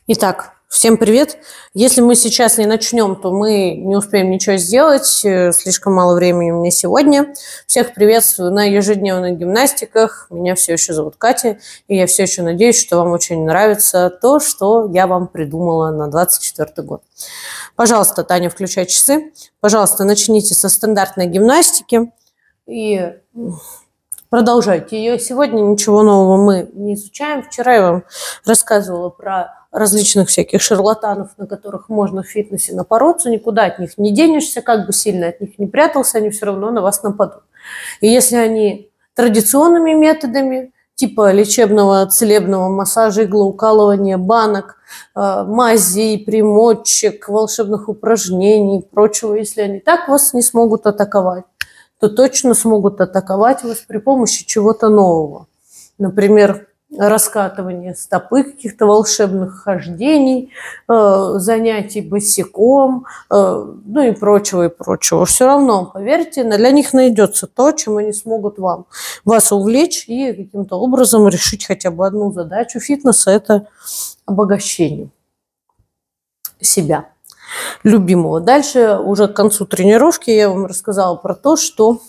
Итак, всем привет. Если мы сейчас не начнем, то мы не успеем ничего сделать. Слишком мало времени у меня сегодня. Всех приветствую на ежедневных гимнастиках. Меня все еще зовут Катя, и я все еще надеюсь, что вам очень нравится то, что я вам придумала на 2024 год. Пожалуйста, Таня, включай часы. Пожалуйста, начните со стандартной гимнастики и продолжайте ее. Сегодня ничего нового мы не изучаем. Вчера я вам рассказывала про различных всяких шарлатанов, на которых можно в фитнесе напороться, никуда от них не денешься, как бы сильно от них не прятался, они все равно на вас нападут. И если они традиционными методами, типа лечебного целебного массажа, иглоукалывания, банок, мазей, примочек, волшебных упражнений и прочего, если они так вас не смогут атаковать, то точно смогут атаковать вас при помощи чего-то нового. Например, раскатывание стопы, каких-то волшебных хождений, занятий босиком, ну и прочего, и прочего. Все равно, поверьте, для них найдется то, чем они смогут вас увлечь и каким-то образом решить хотя бы одну задачу фитнеса – это обогащение себя любимого. Дальше, уже к концу тренировки, я вам рассказала про то, что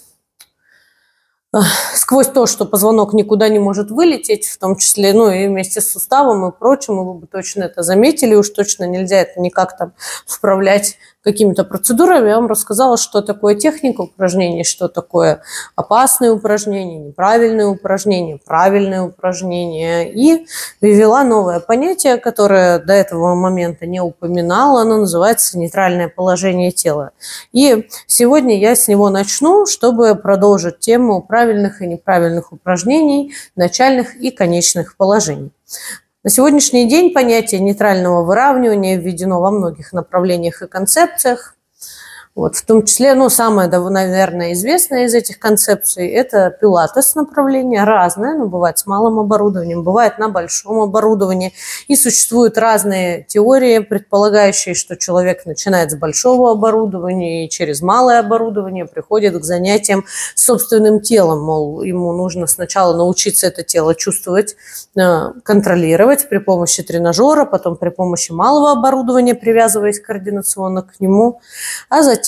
сквозь то, что позвонок никуда не может вылететь, в том числе, ну и вместе с суставом и прочим, вы бы точно это заметили, уж точно нельзя это никак там вправлять какими-то процедурами. Я вам рассказала, что такое техника упражнений, что такое опасные упражнения, неправильные упражнения, правильные упражнения. И ввела новое понятие, которое до этого момента не упоминала. Оно называется нейтральное положение тела. И сегодня я с него начну, чтобы продолжить тему правильных и неправильных упражнений, начальных и конечных положений. На сегодняшний день понятие нейтрального выравнивания введено во многих направлениях и концепциях. Вот, в том числе, самое, наверное, известное из этих концепций – это пилатес направление, разное, но бывает с малым оборудованием, бывает на большом оборудовании. И существуют разные теории, предполагающие, что человек начинает с большого оборудования и через малое оборудование приходит к занятиям с собственным телом. Мол, ему нужно сначала научиться это тело чувствовать, контролировать при помощи тренажера, потом при помощи малого оборудования, привязываясь координационно к нему, а затем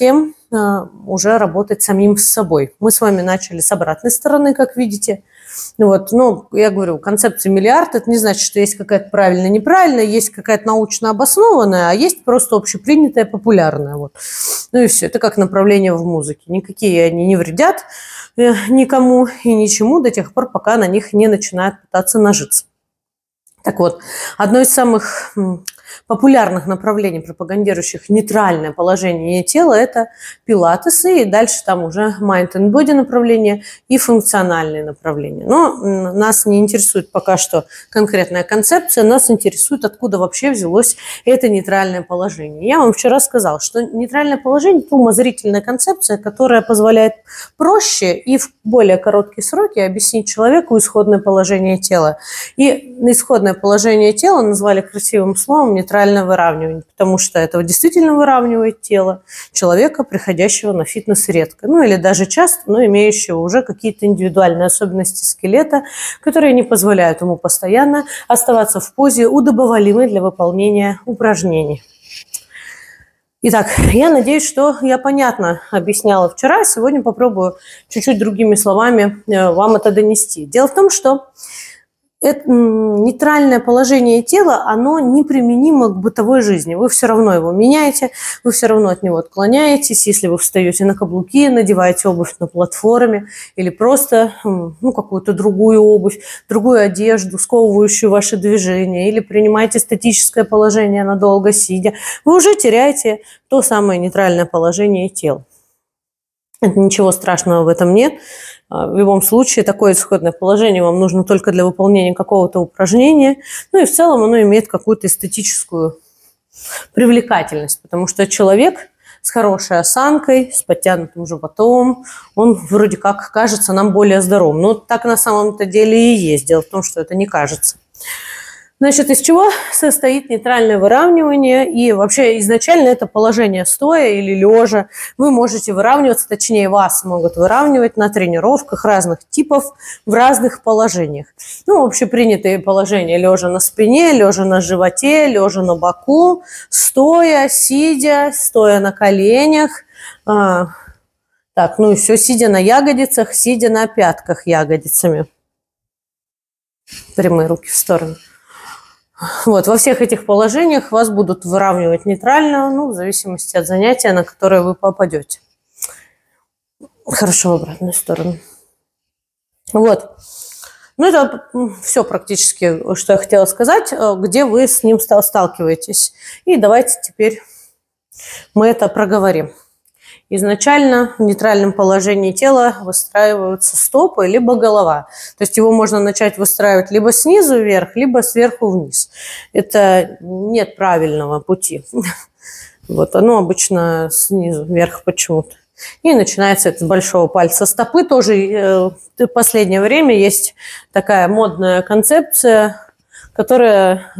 уже работать самим с собой. Мы с вами начали с обратной стороны, как видите. Вот, я говорю, концепция миллиард, это не значит, что есть какая-то правильная, неправильная, есть какая-то научно обоснованная, а есть просто общепринятая, популярная. Вот. Ну и все, это как направление в музыке. Никакие они не вредят никому и ничему до тех пор, пока на них не начинают пытаться нажиться. Так вот, одно из самых популярных направлений, пропагандирующих нейтральное положение тела, это пилатесы, и дальше там уже mind and body направление и функциональные направления. Но нас не интересует пока что конкретная концепция, нас интересует, откуда вообще взялось это нейтральное положение. Я вам вчера сказала, что нейтральное положение – это умозрительная концепция, которая позволяет проще и в более короткие сроки объяснить человеку исходное положение тела. И исходное положение тела назвали красивым словом нейтральное выравнивание, потому что это действительно выравнивает тело человека, приходящего на фитнес редко, или даже часто, но имеющего уже какие-то индивидуальные особенности скелета, которые не позволяют ему постоянно оставаться в позе, удобоваримой для выполнения упражнений. Итак, я надеюсь, что я понятно объясняла вчера, сегодня попробую чуть-чуть другими словами вам это донести. Дело в том, что это нейтральное положение тела, оно неприменимо к бытовой жизни. Вы все равно его меняете, вы все равно от него отклоняетесь. Если вы встаете на каблуки, надеваете обувь на платформе или просто какую-то другую обувь, другую одежду, сковывающую ваши движения, или принимаете статическое положение надолго сидя, вы уже теряете то самое нейтральное положение тела. Ничего страшного в этом нет. В любом случае, такое исходное положение вам нужно только для выполнения какого-то упражнения. И в целом оно имеет какую-то эстетическую привлекательность, потому что человек с хорошей осанкой, с подтянутым животом, он вроде как кажется нам более здоровым. Но так на самом-то деле и есть. Дело в том, что это не кажется. Значит, из чего состоит нейтральное выравнивание? И вообще изначально это положение стоя или лежа. Вы можете выравниваться, точнее вас могут выравнивать на тренировках разных типов в разных положениях. Ну, общепринятые положения: лежа на спине, лежа на животе, лежа на боку, стоя, сидя, стоя на коленях. Так, ну и все, сидя на ягодицах, сидя на пятках ягодицами. Прямые руки в сторону. Вот, во всех этих положениях вас будут выравнивать нейтрально, ну, в зависимости от занятия, на которое вы попадете. Хорошо, в обратную сторону. Вот. Ну, это все практически, что я хотела сказать, где вы с ним сталкиваетесь. И давайте теперь мы это проговорим. Изначально в нейтральном положении тела выстраиваются стопы либо голова. То есть его можно начать выстраивать либо снизу вверх, либо сверху вниз. Это нет правильного пути. Вот оно обычно снизу вверх почему-то. И начинается это с большого пальца стопы. Тоже в последнее время есть такая модная концепция, которая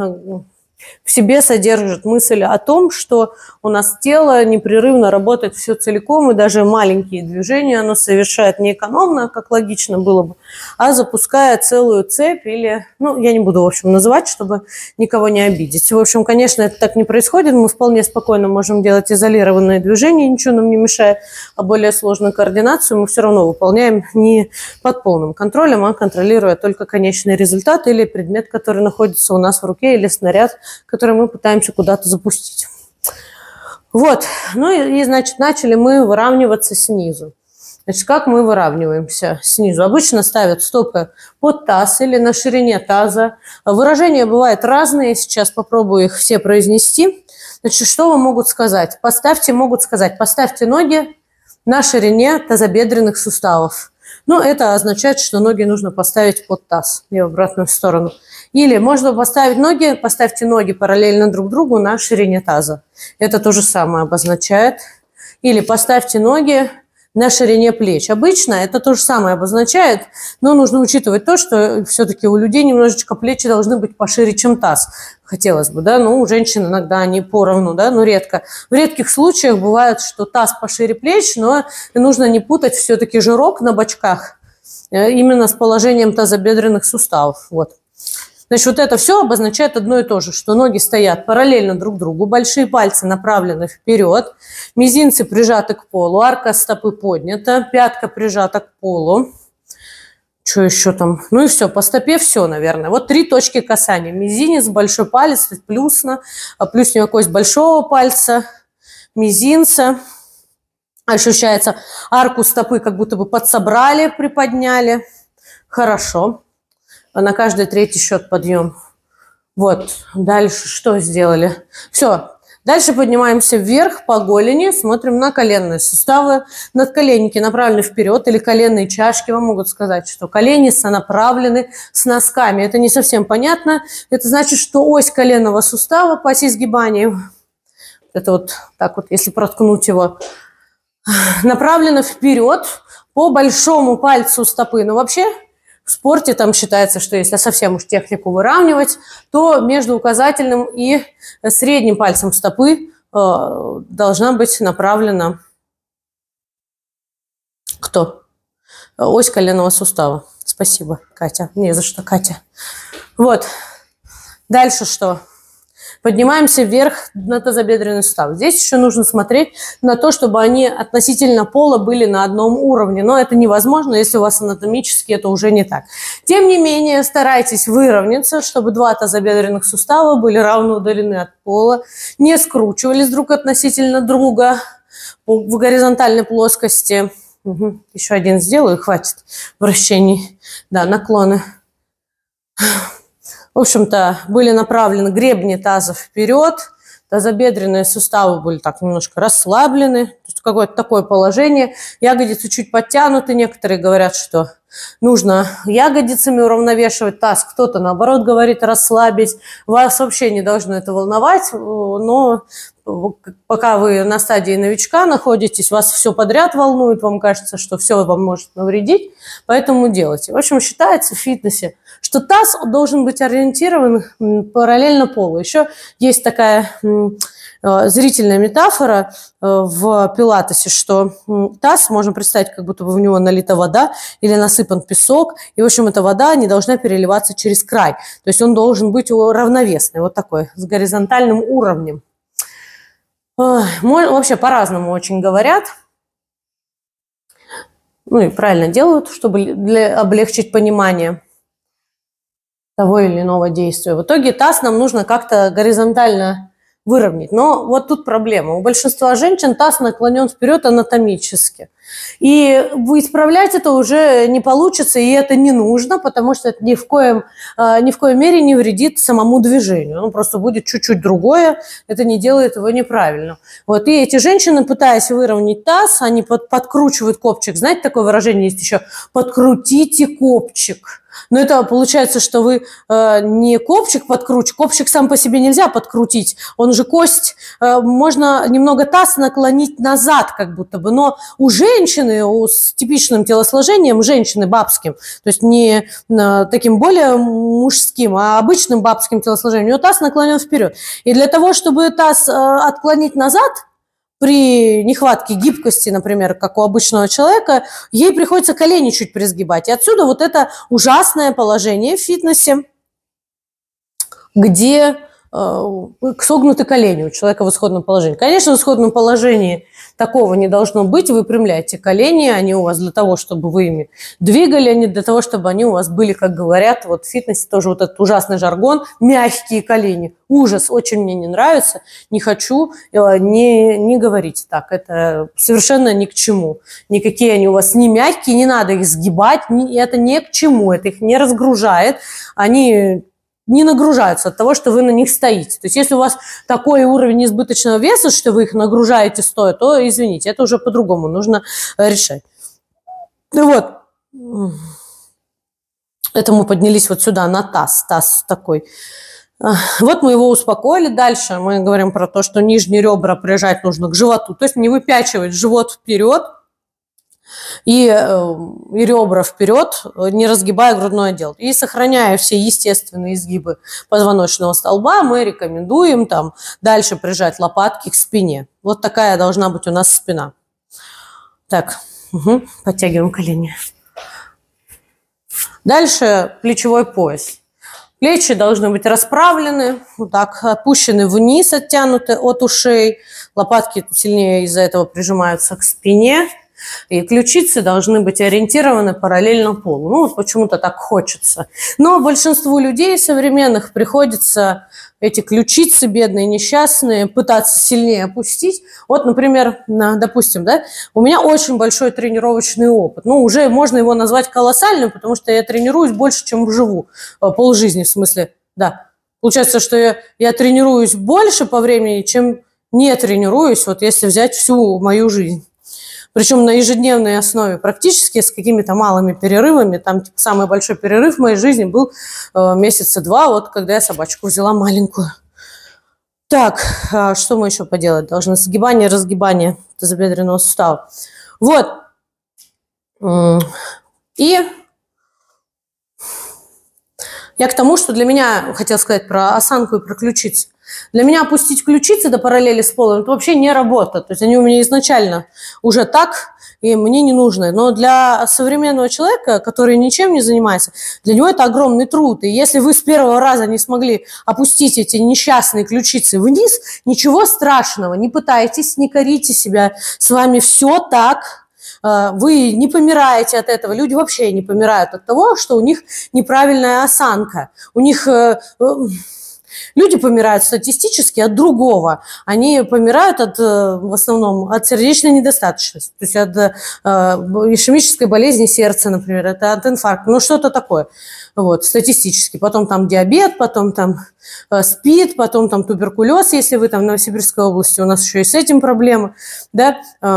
в себе содержит мысль о том, что у нас тело непрерывно работает все целиком, и даже маленькие движения оно совершает не экономно, как логично было бы, а запуская целую цепь или, ну, я не буду, в общем, называть, чтобы никого не обидеть. В общем, конечно, это так не происходит, мы вполне спокойно можем делать изолированные движения, ничего нам не мешает, а более сложную координацию мы все равно выполняем не под полным контролем, а контролируя только конечный результат или предмет, который находится у нас в руке, или снаряд, который мы пытаемся куда-то запустить. Вот. Ну и, значит, начали мы выравниваться снизу. Значит, как мы выравниваемся снизу? Обычно ставят стопы под таз или на ширине таза. Выражения бывают разные. Сейчас попробую их все произнести. Значит, что вам могут сказать? Могут сказать, поставьте ноги на ширине тазобедренных суставов. Ну, это означает, что ноги нужно поставить под таз и в обратную сторону. Или можно поставьте ноги параллельно друг другу на ширине таза. Это то же самое обозначает. Или поставьте ноги на ширине плеч. Обычно это то же самое обозначает, но нужно учитывать то, что все-таки у людей немножечко плечи должны быть пошире, чем таз. Хотелось бы, да, но у женщин иногда они поровну, да, но редко. В редких случаях бывает, что таз пошире плеч, но нужно не путать все-таки жирок на бочках именно с положением тазобедренных суставов. Вот. Значит, вот это все обозначает одно и то же, что ноги стоят параллельно друг другу, большие пальцы направлены вперед, мизинцы прижаты к полу, арка стопы поднята, пятка прижата к полу. Что еще там? Ну и все, по стопе все, наверное. Вот 3 точки касания. Мизинец, большой палец, плюсневая кость большого пальца, мизинца. Ощущается арку стопы, как будто бы подсобрали, приподняли. Хорошо. На каждый 3-й счет подъем. Вот. Дальше что сделали? Все. Дальше поднимаемся вверх по голени, смотрим на коленные суставы. Надколенники направлены вперед, или коленные чашки. Вам могут сказать, что колени сонаправлены с носками. Это не совсем понятно. Это значит, что ось коленного сустава по оси изгибания, это вот так вот, если проткнуть его, направлена вперед по большому пальцу стопы. Но вообще в спорте там считается, что если совсем уж технику выравнивать, то между указательным и средним пальцем стопы должна быть направлена кто? Ось коленного сустава. Спасибо, Катя. Не за что, Катя. Вот. Дальше что? Поднимаемся вверх на тазобедренный сустав. Здесь еще нужно смотреть на то, чтобы они относительно пола были на одном уровне. Но это невозможно, если у вас анатомически это уже не так. Тем не менее, старайтесь выровняться, чтобы 2 тазобедренных сустава были равно удалены от пола, не скручивались друг относительно друга в горизонтальной плоскости. Угу. Еще один сделаю, хватит вращений. Да, наклоны. В общем-то, были направлены гребни таза вперед, тазобедренные суставы были так немножко расслаблены, то есть какое-то такое положение, ягодицы чуть подтянуты, некоторые говорят, что нужно ягодицами уравновешивать таз, кто-то наоборот говорит расслабить, вас вообще не должно это волновать, но пока вы на стадии новичка находитесь, вас все подряд волнует, вам кажется, что все вам может навредить, поэтому делайте. В общем, считается в фитнесе, что таз должен быть ориентирован параллельно полу. Еще есть такая зрительная метафора в пилатесе, что таз можно представить, как будто бы в него налита вода или насыпан песок, и, в общем, эта вода не должна переливаться через край. То есть он должен быть равновесный, вот такой, с горизонтальным уровнем. Вообще по-разному очень говорят. Ну и правильно делают, чтобы облегчить понимание того или иного действия. В итоге таз нам нужно как-то горизонтально выровнять. Но вот тут проблема. У большинства женщин таз наклонен вперед анатомически. И исправлять это уже не получится, и это не нужно, потому что это ни в коей мере не вредит самому движению. Ну, просто будет чуть-чуть другое, это не делает его неправильно. Вот. И эти женщины, пытаясь выровнять таз, они подкручивают копчик. Знаете, такое выражение есть еще «подкрутите копчик». Но это получается, что вы не копчик подкручиваете, копчик сам по себе нельзя подкрутить, он же кость, можно немного таз наклонить назад как будто бы, но у женщины с типичным телосложением, женщины бабским, то есть не таким более мужским, а обычным бабским телосложением, у нее таз наклонен вперед. И для того, чтобы таз отклонить назад, при нехватке гибкости, например, как у обычного человека, ей приходится колени чуть призгибать. И отсюда вот это ужасное положение в фитнесе, где согнуты колени у человека в исходном положении. Конечно, в исходном положении такого не должно быть. Выпрямляйте колени, они у вас для того, чтобы вы ими двигали, а не для того, чтобы они у вас были, как говорят, вот в фитнесе тоже вот этот ужасный жаргон, мягкие колени. Ужас, очень мне не нравится, не хочу, не говорите так, это совершенно ни к чему. Никакие они у вас не мягкие, не надо их сгибать, это ни к чему, это их не разгружает, они не нагружаются от того, что вы на них стоите. То есть если у вас такой уровень избыточного веса, что вы их нагружаете стоя, то, извините, это уже по-другому нужно решать. Ну вот, это мы поднялись вот сюда на таз, таз такой. Вот мы его успокоили. Дальше мы говорим про то, что нижние ребра прижать нужно к животу, то есть не выпячивать живот вперед, и ребра вперед, не разгибая грудной отдел. И сохраняя все естественные изгибы позвоночного столба, мы рекомендуем там дальше прижать лопатки к спине. Вот такая должна быть у нас спина. Так, подтягиваем колени. Дальше плечевой пояс. Плечи должны быть расправлены, вот так, опущены вниз, оттянуты от ушей. Лопатки сильнее из-за этого прижимаются к спине. И ключицы должны быть ориентированы параллельно полу. Ну, вот почему-то так хочется. Но большинству людей современных приходится эти ключицы, бедные, несчастные, пытаться сильнее опустить. Вот, например, допустим, да, у меня очень большой тренировочный опыт. Ну, уже можно его назвать колоссальным, потому что я тренируюсь больше, чем живу. Полжизни, в смысле, да. Получается, что я тренируюсь больше по времени, чем не тренируюсь, вот если взять всю мою жизнь. Причем на ежедневной основе, практически с какими-то малыми перерывами. Там типа, самый большой перерыв в моей жизни был месяца 2, вот когда я собачку взяла маленькую. Так, что мы еще поделать должны? Сгибание, разгибание тазобедренного сустава. Вот. И я к тому, что для меня, хотела сказать про осанку и про ключицы. Для меня опустить ключицы до параллели с полом – это вообще не работа. То есть они у меня изначально уже так, и мне не нужны. Но для современного человека, который ничем не занимается, для него это огромный труд. И если вы с первого раза не смогли опустить эти несчастные ключицы вниз, ничего страшного, не пытайтесь, не корите себя. С вами все так. Вы не помираете от этого. Люди вообще не помирают от того, что у них неправильная осанка. У них... Люди помирают статистически от другого. Они помирают в основном от сердечной недостаточности, то есть от ишемической болезни сердца, например, это от инфаркта, ну что-то такое, вот, статистически. Потом там диабет, потом там СПИД, потом там туберкулез, если вы там в Новосибирской области, у нас еще и с этим проблемы, да.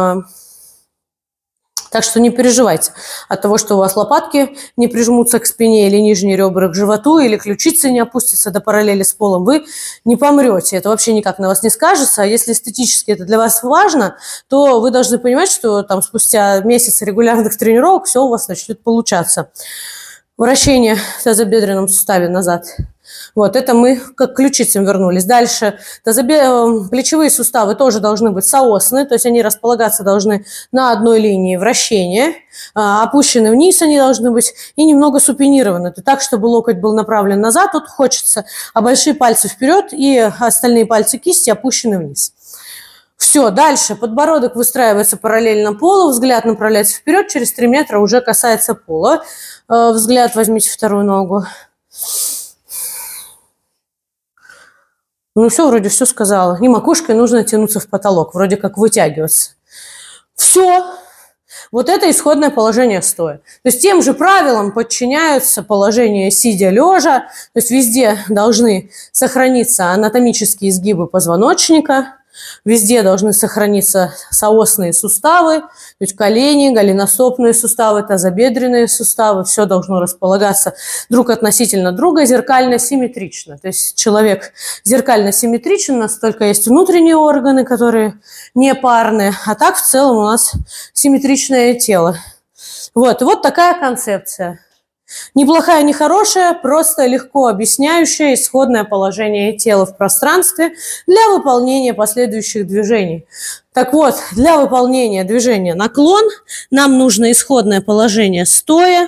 Так что не переживайте от того, что у вас лопатки не прижмутся к спине или нижние ребра к животу, или ключицы не опустятся до параллели с полом. Вы не помрете. Это вообще никак на вас не скажется. А если эстетически это для вас важно, то вы должны понимать, что там спустя месяц регулярных тренировок все у вас начнет получаться. вращение в тазобедренном суставе назад. Вот, это мы как к ключицам вернулись. Дальше плечевые суставы тоже должны быть соосны, то есть они располагаться должны на одной линии вращения, опущены вниз они должны быть и немного супинированы, так, чтобы локоть был направлен назад, тут хочется, а большие пальцы вперед и остальные пальцы кисти опущены вниз. Все, дальше подбородок выстраивается параллельно полу, взгляд направляется вперед, через 3 метра уже касается пола. Взгляд возьмите вторую ногу. Ну все, вроде все сказала. И макушкой нужно тянуться в потолок, вроде как вытягиваться. Все. Вот это исходное положение стоя. То есть тем же правилам подчиняются положение сидя-лежа. То есть везде должны сохраниться анатомические изгибы позвоночника. Везде должны сохраниться соосные суставы, то есть колени, голеностопные суставы, тазобедренные суставы. Все должно располагаться друг относительно друга зеркально-симметрично. То есть человек зеркально-симметричен, у нас только есть внутренние органы, которые не парные, а так в целом у нас симметричное тело. Вот такая концепция. Неплохая, не хорошая, просто легко объясняющая исходное положение тела в пространстве для выполнения последующих движений. Так вот, для выполнения движения наклон нам нужно исходное положение стоя.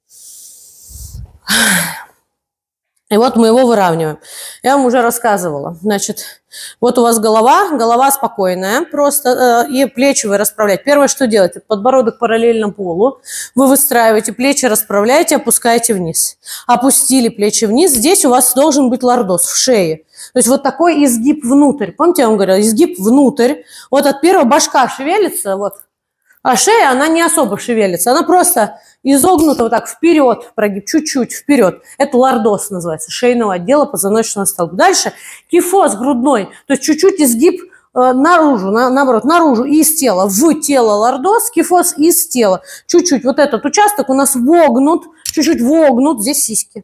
И вот мы его выравниваем. Я вам уже рассказывала. Значит, вот у вас голова спокойная, просто и плечи вы расправляете. Первое, что делаете, подбородок параллельно полу, вы выстраиваете, плечи расправляете, опускаете вниз. Опустили плечи вниз, здесь у вас должен быть лордоз в шее. То есть вот такой изгиб внутрь. Помните, я вам говорила, изгиб внутрь. Вот от первого башка шевелится, вот. А шея, она не особо шевелится, она просто изогнута вот так вперед, прогиб, чуть-чуть вперед. Это лордоз называется, шейного отдела позвоночного столба. Дальше кифоз грудной, то есть чуть-чуть изгиб наружу, наоборот, наружу из тела, в тело лордоз, кифоз из тела. Чуть-чуть вот этот участок у нас вогнут, чуть-чуть вогнут, здесь сиськи,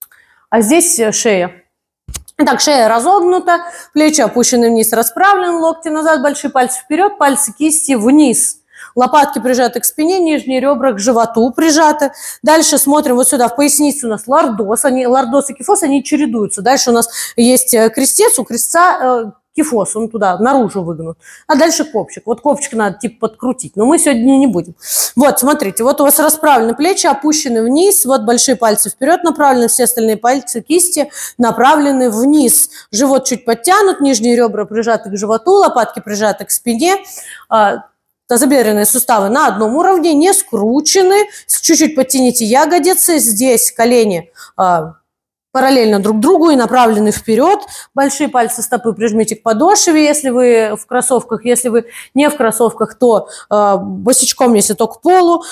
а здесь шея. Так, шея разогнута, плечи опущены вниз, расправлены, локти назад, большие пальцы вперед, пальцы кисти вниз. Лопатки прижаты к спине, нижние ребра к животу прижаты. Дальше смотрим вот сюда, в поясницу у нас лордоз. Лордоз и кифоз, они чередуются. Дальше у нас есть крестец, у крестца кифоз, он туда наружу выгнут. А дальше копчик. Вот копчик надо типа подкрутить, но мы сегодня не будем. Вот, смотрите, вот у вас расправлены плечи, опущены вниз, вот большие пальцы вперед направлены, все остальные пальцы кисти направлены вниз. Живот чуть подтянут, нижние ребра прижаты к животу, лопатки прижаты к спине. Тазобедренные суставы на одном уровне, не скручены. Чуть-чуть подтяните ягодицы. Здесь колени параллельно друг другу и направлены вперед. Большие пальцы стопы прижмите к подошве, если вы в кроссовках. Если вы не в кроссовках, то босичком, если то к полу.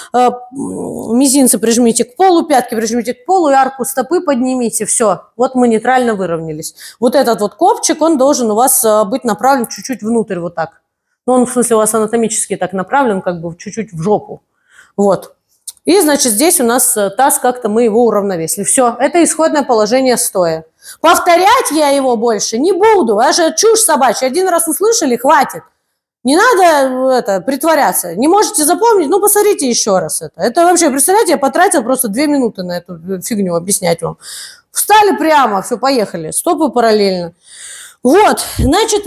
Мизинцы прижмите к полу, пятки прижмите к полу и арку стопы поднимите. Все, вот мы нейтрально выровнялись. Вот этот вот копчик, он должен у вас быть направлен чуть-чуть внутрь, вот так. Но он, в смысле, у вас анатомически так направлен, как бы чуть-чуть в жопу. Вот. И, значит, здесь у нас таз, как-то мы его уравновесили. Все, это исходное положение стоя. Повторять я его больше не буду. Ваша чушь собачья. Один раз услышали, хватит. Не надо притворяться. Не можете запомнить? Ну, посмотрите еще раз это. Это вообще, представляете, я потратила просто 2 минуты на эту фигню объяснять вам. Встали прямо, все, поехали. Стопы параллельно. Вот, значит...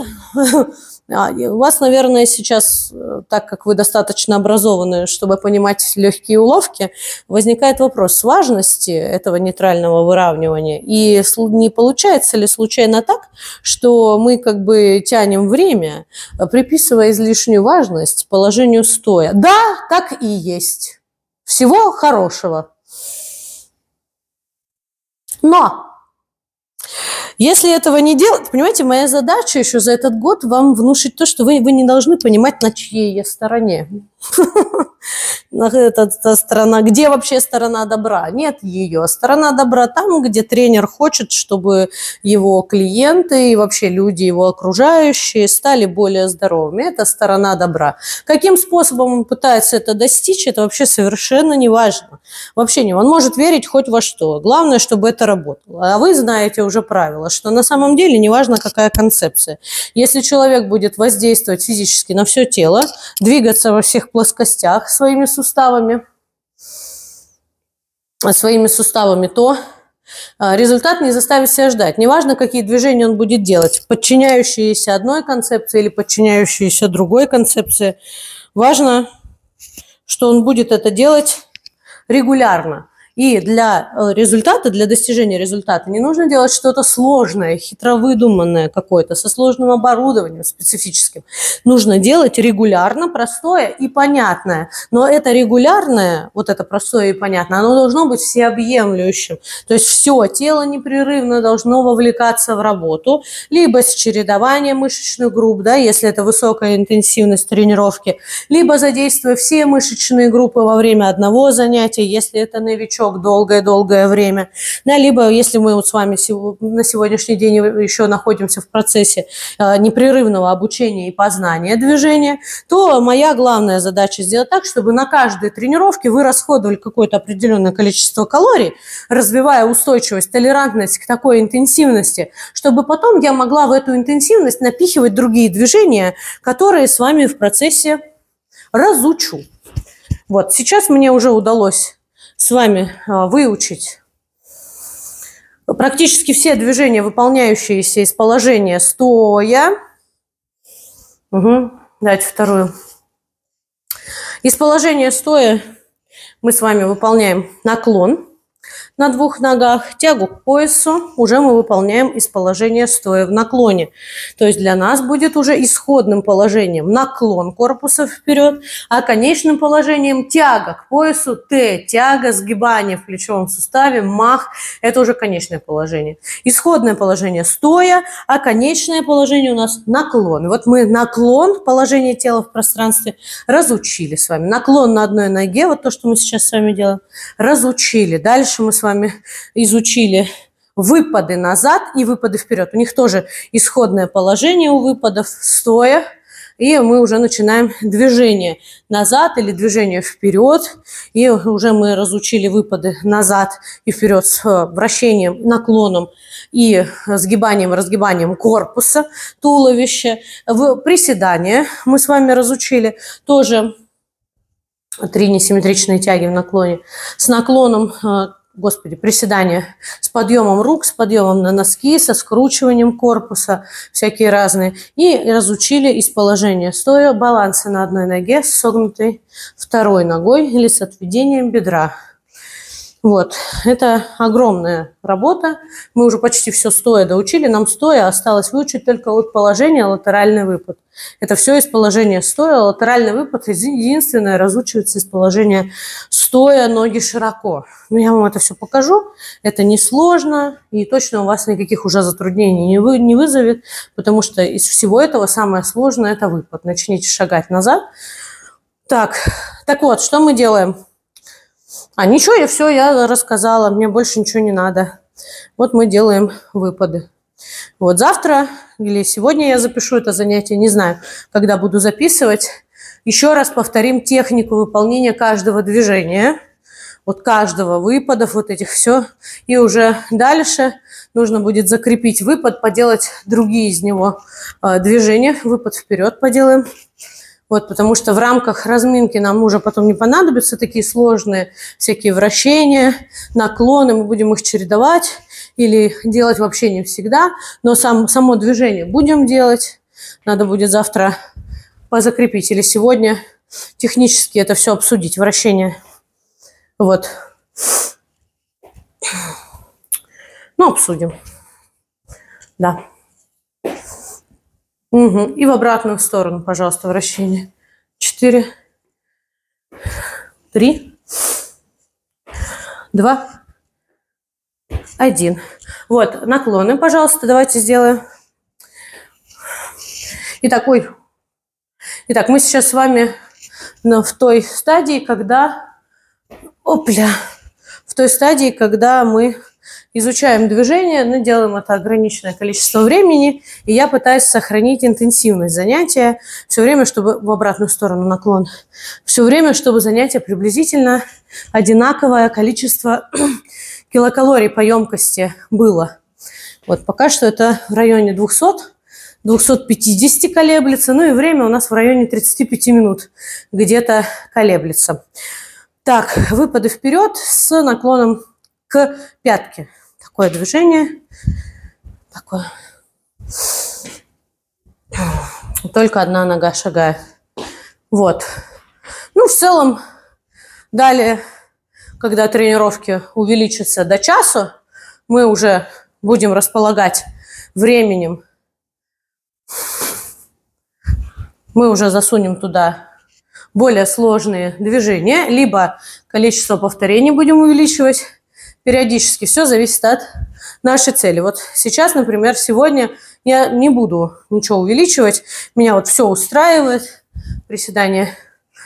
У вас, наверное, сейчас, так как вы достаточно образованы, чтобы понимать легкие уловки, возникает вопрос с важности этого нейтрального выравнивания. И не получается ли случайно так, что мы как бы тянем время, приписывая излишнюю важность положению стоя? Да, так и есть. Всего хорошего. Но... если этого не делать, понимаете, моя задача еще за этот год вам внушить то, что вы не должны понимать, на чьей я стороне. Эта сторона, где вообще сторона добра? Нет ее. Сторона добра там, где тренер хочет, чтобы его клиенты и вообще люди, его окружающие, стали более здоровыми. Это сторона добра. Каким способом он пытается это достичь, это вообще совершенно не важно. Вообще не. Он может верить хоть во что. Главное, чтобы это работало. А вы знаете уже правило, что на самом деле не важно, какая концепция. Если человек будет воздействовать физически на все тело, двигаться во всех плоскостях своими суставами, своими суставами, то результат не заставит себя ждать. Неважно, какие движения он будет делать, подчиняющиеся одной концепции или подчиняющиеся другой концепции. Важно, что он будет это делать регулярно. И для результата, для достижения результата не нужно делать что-то сложное, хитровыдуманное какое-то, со сложным оборудованием специфическим. Нужно делать регулярно, простое и понятное. Но это регулярное, вот это простое и понятное, оно должно быть всеобъемлющим. То есть все тело непрерывно должно вовлекаться в работу, либо с чередованием мышечных групп, да, если это высокая интенсивность тренировки, либо задействуя все мышечные группы во время одного занятия, если это новичок, долгое-долгое время, да, либо если мы вот с вами на сегодняшний день еще находимся в процессе непрерывного обучения и познания движения, то моя главная задача сделать так, чтобы на каждой тренировке вы расходовали какое-то определенное количество калорий, развивая устойчивость, толерантность к такой интенсивности, чтобы потом я могла в эту интенсивность напихивать другие движения, которые с вами в процессе разучу. Вот, сейчас мне уже удалось с вами выучить практически все движения, выполняющиеся из положения стоя. Давайте вторую. Из положения стоя мы с вами выполняем наклон на двух ногах, тягу к поясу уже мы выполняем из положения стоя в наклоне. То есть для нас будет уже исходным положением наклон корпуса вперед, а конечным положением тяга к поясу, Т, тяга, сгибание в плечевом суставе, мах, это уже конечное положение. Исходное положение стоя, а конечное положение у нас наклон. И вот мы наклон, положение тела в пространстве, разучили с вами. Наклон на одной ноге, вот то, что мы сейчас с вами делаем, разучили. Дальше мы с вами изучили выпады назад и выпады вперед. У них тоже исходное положение у выпадов стоя. И мы уже начинаем движение назад или движение вперед. И уже мы разучили выпады назад и вперед с вращением, наклоном и сгибанием, разгибанием корпуса, туловища. В приседания мы с вами разучили тоже 3 несимметричные тяги в наклоне. С наклоном, приседания с подъемом рук, с подъемом на носки, со скручиванием корпуса, всякие разные. И разучили из положения стоя баланса на одной ноге с согнутой второй ногой или с отведением бедра. Вот, это огромная работа. Мы уже почти все стоя доучили. Нам стоя осталось выучить только вот положение латеральный выпад. Это все из положения стоя. Латеральный выпад единственное разучивается из положения стоя, ноги широко. Но я вам это все покажу. Это несложно и точно у вас никаких уже затруднений не вызовет, потому что из всего этого самое сложное – это выпад. Начните шагать назад. Так вот, что мы делаем? Ничего, я рассказала, мне больше ничего не надо. Вот мы делаем выпады. Вот завтра или сегодня я запишу это занятие, не знаю, когда буду записывать. Еще раз повторим технику выполнения каждого движения, вот каждого выпадов, вот этих все. И уже дальше нужно будет закрепить выпад, поделать другие из него движения. Выпад вперед поделаем. Вот, потому что в рамках разминки нам уже потом не понадобятся такие сложные всякие вращения, наклоны, мы будем их чередовать или делать вообще не всегда, но само движение будем делать. Надо будет завтра позакрепить или сегодня технически это все обсудить, вращение. Вот. Ну, обсудим. Да. И в обратную сторону, пожалуйста, вращение. 4, 3, 2, 1. Вот, наклоны, пожалуйста, давайте сделаем. Итак, мы сейчас с вами в той стадии, когда мы изучаем движение, но делаем это ограниченное количество времени, и я пытаюсь сохранить интенсивность занятия все время, чтобы в обратную сторону наклон, все время, чтобы занятие приблизительно одинаковое количество килокалорий по емкости было. Вот пока что это в районе 200-250 колеблется, ну и время у нас в районе 35 минут где-то колеблется. Так, выпады вперед с наклоном к пятке. Такое движение. Такое. Только одна нога шагает. Вот. Ну, в целом, далее, когда тренировки увеличатся до часу, мы уже будем располагать временем. Мы уже засунем туда более сложные движения, либо количество повторений будем увеличивать периодически. Все зависит от нашей цели. Вот сейчас, например, сегодня я не буду ничего увеличивать. Меня вот все устраивает. Приседания.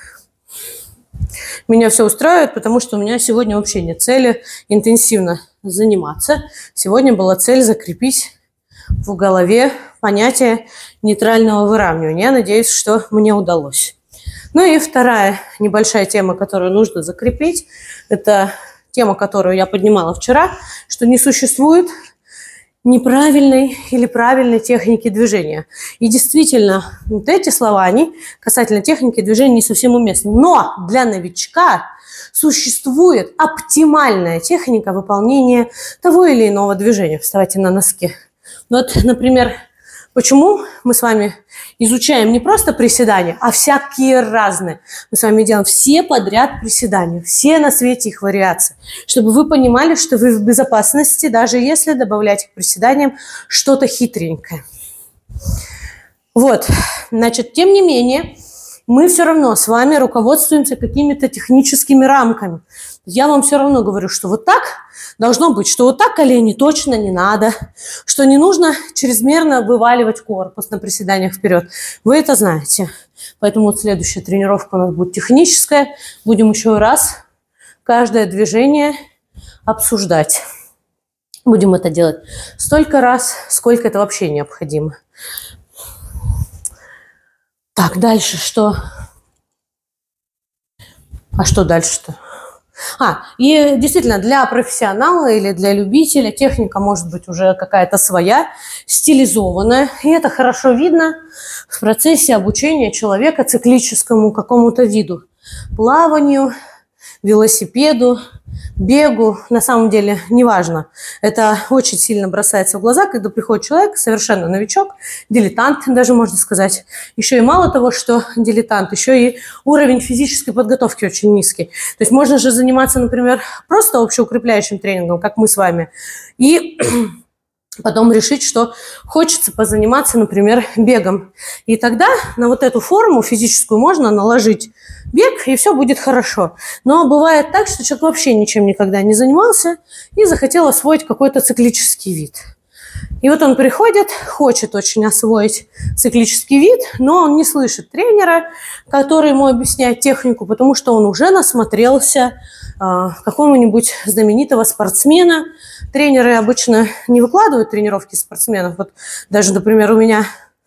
Меня все устраивает, потому что у меня сегодня вообще нет цели интенсивно заниматься. Сегодня была цель закрепить в голове понятие нейтрального выравнивания. Я надеюсь, что мне удалось. Ну и вторая небольшая тема, которую нужно закрепить, это тема, которую я поднимала вчера, что не существует неправильной или правильной техники движения. И действительно, вот эти слова, они касательно техники движения не совсем уместны. Но для новичка существует оптимальная техника выполнения того или иного движения. Вставайте на носки. Вот, например, почему мы с вами изучаем не просто приседания, а всякие разные. Мы с вами делаем все подряд приседания, все на свете их вариации, чтобы вы понимали, что вы в безопасности, даже если добавлять к приседаниям что-то хитренькое. Вот, значит, тем не менее, мы все равно с вами руководствуемся какими-то техническими рамками. Я вам все равно говорю, что вот так должно быть, что вот так колени точно не надо, что не нужно чрезмерно вываливать корпус на приседаниях вперед. Вы это знаете. Поэтому вот следующая тренировка у нас будет техническая. Будем еще раз каждое движение обсуждать. Будем это делать столько раз, сколько это вообще необходимо. Так, дальше что? А что дальше-то? И действительно, для профессионала или для любителя техника может быть уже какая-то своя, стилизованная. И это хорошо видно в процессе обучения человека циклическому какому-то виду. Плаванию, велосипеду, бегу, на самом деле, неважно. Это очень сильно бросается в глаза, когда приходит человек, совершенно новичок, дилетант, даже можно сказать. Еще и мало того, что дилетант, еще и уровень физической подготовки очень низкий. То есть можно же заниматься, например, просто общеукрепляющим тренингом, как мы с вами, и потом решить, что хочется позаниматься, например, бегом. И тогда на вот эту форму физическую можно наложить бег, и все будет хорошо. Но бывает так, что человек вообще ничем никогда не занимался и захотел освоить какой-то циклический вид. И вот он приходит, хочет очень освоить циклический вид, но он не слышит тренера, который ему объясняет технику, потому что он уже насмотрелся какого-нибудь знаменитого спортсмена. Тренеры обычно не выкладывают тренировки спортсменов. Вот даже, например, у меня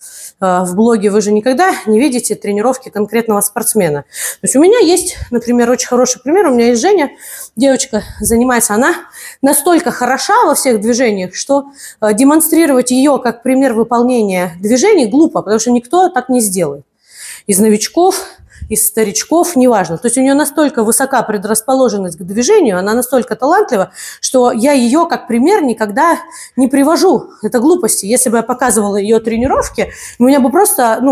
в блоге вы же никогда не видите тренировки конкретного спортсмена. То есть у меня есть, например, очень хороший пример. У меня есть Женя, девочка занимается, она настолько хороша во всех движениях, что демонстрировать ее как пример выполнения движений глупо, потому что никто так не сделает. Из новичков, из старичков, неважно. То есть у нее настолько высока предрасположенность к движению, она настолько талантлива, что я ее как пример никогда не привожу. Это глупости. Если бы я показывала ее тренировки, меня бы просто,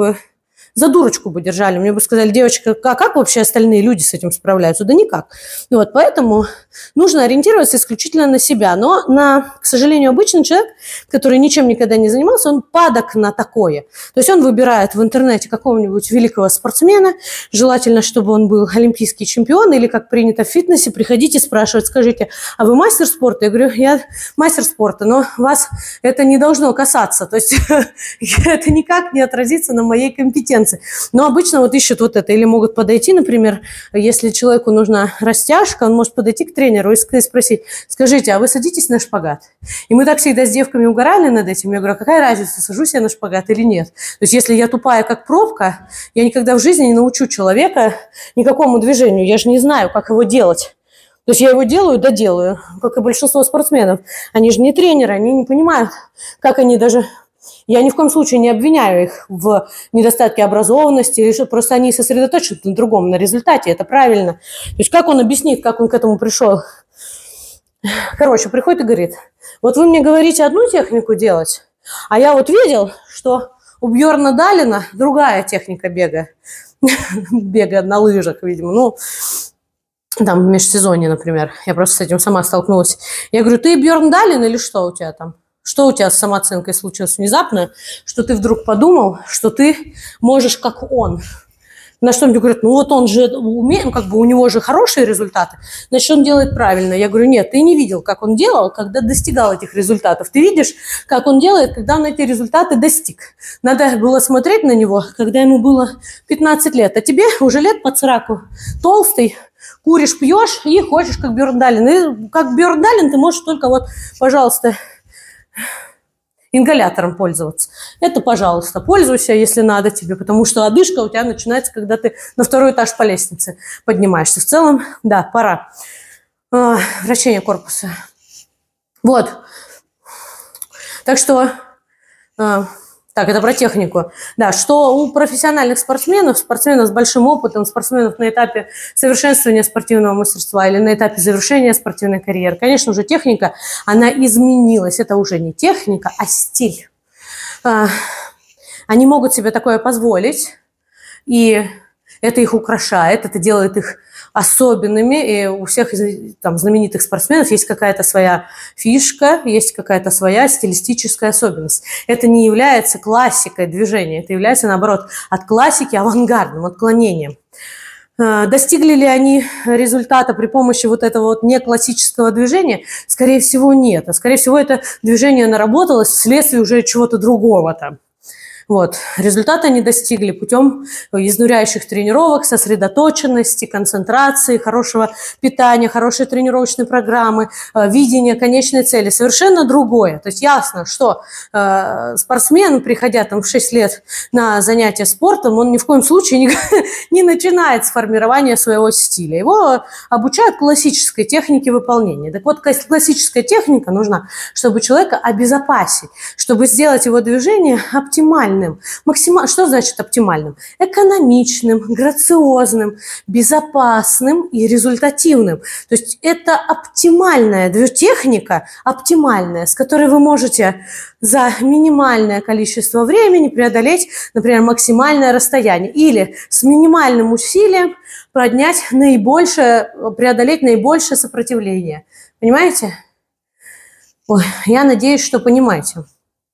за дурочку бы держали. Мне бы сказали: девочка, как вообще остальные люди с этим справляются? Да никак. Вот, поэтому нужно ориентироваться исключительно на себя. Но, к сожалению, обычный человек, который ничем никогда не занимался, он падок на такое. То есть он выбирает в интернете какого-нибудь великого спортсмена, желательно, чтобы он был олимпийский чемпион, или, как принято в фитнесе, приходите спрашивать: скажите, а вы мастер спорта? Я говорю: я мастер спорта, но вас это не должно касаться. То есть это никак не отразится на моей компетенции. Но обычно вот ищут вот это. Или могут подойти, например, если человеку нужна растяжка, он может подойти к тренеру и спросить: скажите, а вы садитесь на шпагат? И мы так всегда с девками угорали над этим. Я говорю: а какая разница, сажусь я на шпагат или нет? То есть если я тупая, как пробка, я никогда в жизни не научу человека никакому движению. Я же не знаю, как его делать. То есть я его делаю, доделаю, как и большинство спортсменов. Они же не тренеры, они не понимают, как они даже Я ни в коем случае не обвиняю их в недостатке образованности, или что, просто они сосредоточены на другом, на результате, это правильно. То есть как он объяснит, как он к этому пришел? Короче, приходит и говорит, вот вы мне говорите одну технику делать, а я вот видел, что у Бьорна Далина другая техника бега. Бега на лыжах, видимо. Ну, там в межсезонье, например. Я просто с этим сама столкнулась. Я говорю, ты Бьорн Далин или что у тебя там? Что у тебя с самооценкой случилось внезапно, что ты вдруг подумал, что ты можешь как он? На что мне говорят, ну вот он же умеет, ну как бы у него же хорошие результаты, значит, он делает правильно. Я говорю, нет, ты не видел, как он делал, когда достигал этих результатов. Ты видишь, как он делает, когда он эти результаты достиг. Надо было смотреть на него, когда ему было 15 лет, а тебе уже лет под 40. Толстый, куришь, пьешь и хочешь как Бьорн Далин. И как Бьорн Далин ты можешь только вот, пожалуйста, ингалятором пользоваться. Это, пожалуйста, пользуйся, если надо тебе, потому что одышка у тебя начинается, когда ты на второй этаж по лестнице поднимаешься. В целом, да, пора. Вращение корпуса. Вот. Так что... Так, это про технику. Да, что у профессиональных спортсменов, спортсменов с большим опытом, спортсменов на этапе совершенствования спортивного мастерства или на этапе завершения спортивной карьеры, конечно, уже техника, она изменилась. Это уже не техника, а стиль. Они могут себе такое позволить, и это их украшает, это делает их особенными, и у всех там знаменитых спортсменов есть какая-то своя фишка, есть какая-то своя стилистическая особенность. Это не является классикой движения, это является, наоборот, от классики авангардным отклонением. Достигли ли они результата при помощи вот этого вот неклассического движения? Скорее всего, нет. А скорее всего, это движение наработалось вследствие уже чего-то другого там. Вот. Результаты они достигли путем изнуряющих тренировок, сосредоточенности, концентрации, хорошего питания, хорошей тренировочной программы, видения конечной цели. Совершенно другое. То есть ясно, что спортсмен, приходя там в 6 лет на занятия спортом, он ни в коем случае не начинает с формирования своего стиля. Его обучают классической технике выполнения. Так вот, классическая техника нужна, чтобы человека обезопасить, чтобы сделать его движение оптимальным. Что значит оптимальным? Экономичным, грациозным, безопасным и результативным. То есть это оптимальная техника, оптимальная, с которой вы можете за минимальное количество времени преодолеть, например, максимальное расстояние. Или с минимальным усилием преодолеть наибольшее сопротивление. Понимаете? Ой, я надеюсь, что понимаете.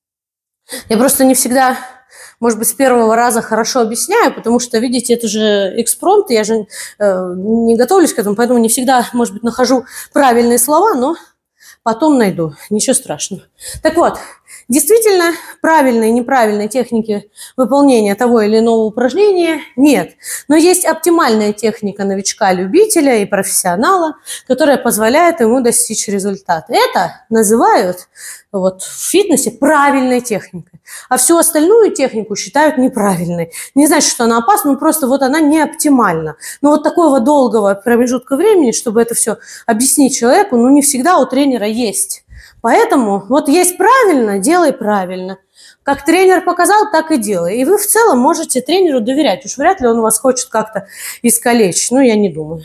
Я просто не всегда, может быть, с первого раза хорошо объясняю, потому что, видите, это же экспромт, я же не готовлюсь к этому, поэтому не всегда, может быть, нахожу правильные слова, но потом найду, ничего страшного. Так вот, действительно, правильной и неправильной техники выполнения того или иного упражнения нет. Но есть оптимальная техника новичка-любителя и профессионала, которая позволяет ему достичь результата. Это называют в фитнесе правильной техникой. А всю остальную технику считают неправильной. Не значит, что она опасна, но просто она не оптимальна. Но вот такого долгого промежутка времени, чтобы это все объяснить человеку, не всегда у тренера есть. Поэтому есть правильно, делай правильно. Как тренер показал, так и делай. И вы в целом можете тренеру доверять. Уж вряд ли он вас хочет как-то искалечить. Я не думаю.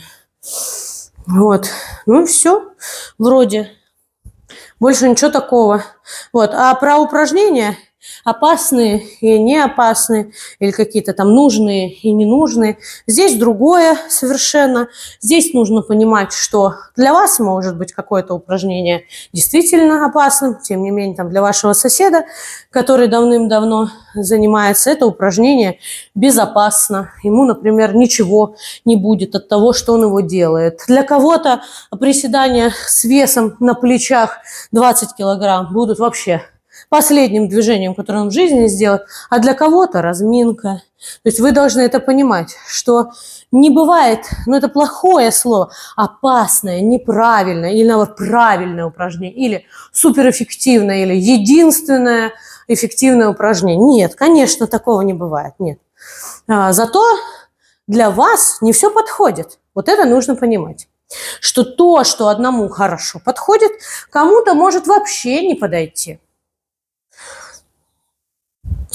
Вот. Все. Вроде. Больше ничего такого. А про упражнения опасные и не опасные, или какие-то там нужные и ненужные. Здесь другое совершенно. Здесь нужно понимать, что для вас может быть какое-то упражнение действительно опасным, тем не менее для вашего соседа, который давным-давно занимается, это упражнение безопасно. Ему, например, ничего не будет от того, что он его делает. Для кого-то приседания с весом на плечах 20 килограмм будут вообще последним движением, которое он в жизни сделает, а для кого-то разминка. То есть вы должны это понимать, что не бывает, это плохое слово, опасное, неправильное, или наоборот правильное упражнение, или суперэффективное, или единственное эффективное упражнение. Нет, конечно, такого не бывает, нет. Зато для вас не все подходит. Это нужно понимать. Что то, что одному хорошо подходит, кому-то может вообще не подойти.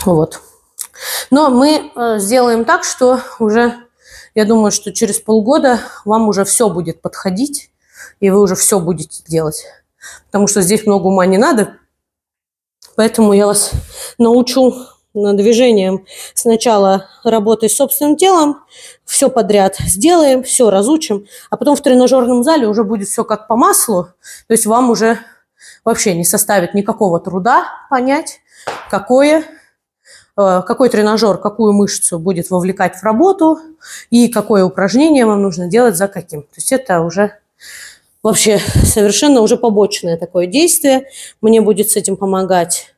Вот. Но мы сделаем так, что уже, я думаю, что через полгода вам уже все будет подходить, и вы уже все будете делать. Потому что здесь много ума не надо. Поэтому я вас научу движением. Сначала работой с собственным телом, все подряд сделаем, все разучим, а потом в тренажерном зале уже будет все как по маслу. То есть вам уже вообще не составит никакого труда понять, какой тренажер, какую мышцу будет вовлекать в работу и какое упражнение вам нужно делать за каким. То есть это уже вообще совершенно уже побочное такое действие. Мне будет с этим помогать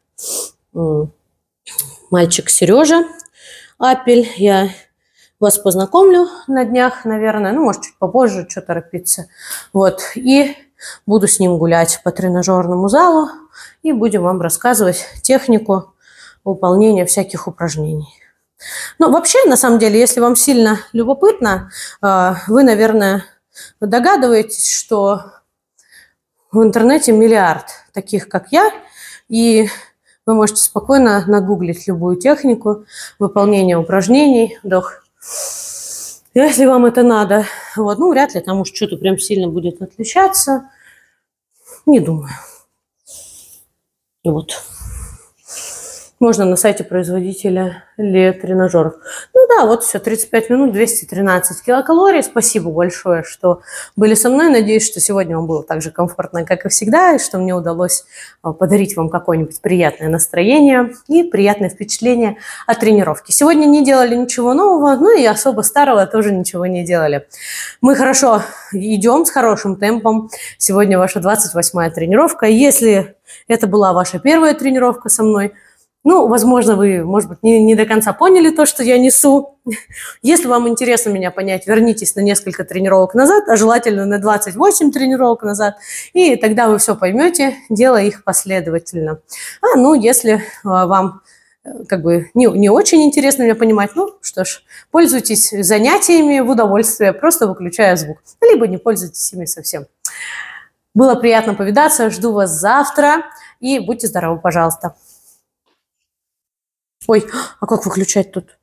мальчик Сережа Апель. Я вас познакомлю на днях, наверное. Ну, может, чуть попозже, что торопиться. Вот. И буду с ним гулять по тренажерному залу и будем вам рассказывать технику выполнения всяких упражнений. Ну, вообще, на самом деле, если вам сильно любопытно, вы, наверное, догадываетесь, что в интернете миллиард таких, как я, и вы можете спокойно нагуглить любую технику выполнения упражнений, вдох. Если вам это надо, вот, ну, вряд ли там уж что-то прям сильно будет отличаться. Не думаю. Вот. Можно на сайте производителя тренажеров. Ну да, вот все, 35 минут, 213 килокалорий. Спасибо большое, что были со мной. Надеюсь, что сегодня вам было так же комфортно, как и всегда, и что мне удалось подарить вам какое-нибудь приятное настроение и приятное впечатление от тренировки. Сегодня не делали ничего нового, ну и особо старого тоже ничего не делали. Мы хорошо идем, с хорошим темпом. Сегодня ваша 28-я тренировка. Если это была ваша первая тренировка со мной, ну, возможно, вы, может быть, не до конца поняли то, что я несу. Если вам интересно меня понять, вернитесь на несколько тренировок назад, а желательно на 28 тренировок назад, и тогда вы все поймете, делая их последовательно. Ну, если вам как бы не очень интересно меня понимать, ну, что ж, пользуйтесь занятиями в удовольствие, просто выключая звук, либо не пользуйтесь ими совсем. Было приятно повидаться, жду вас завтра, и будьте здоровы, пожалуйста. Ой, а как выключать тут?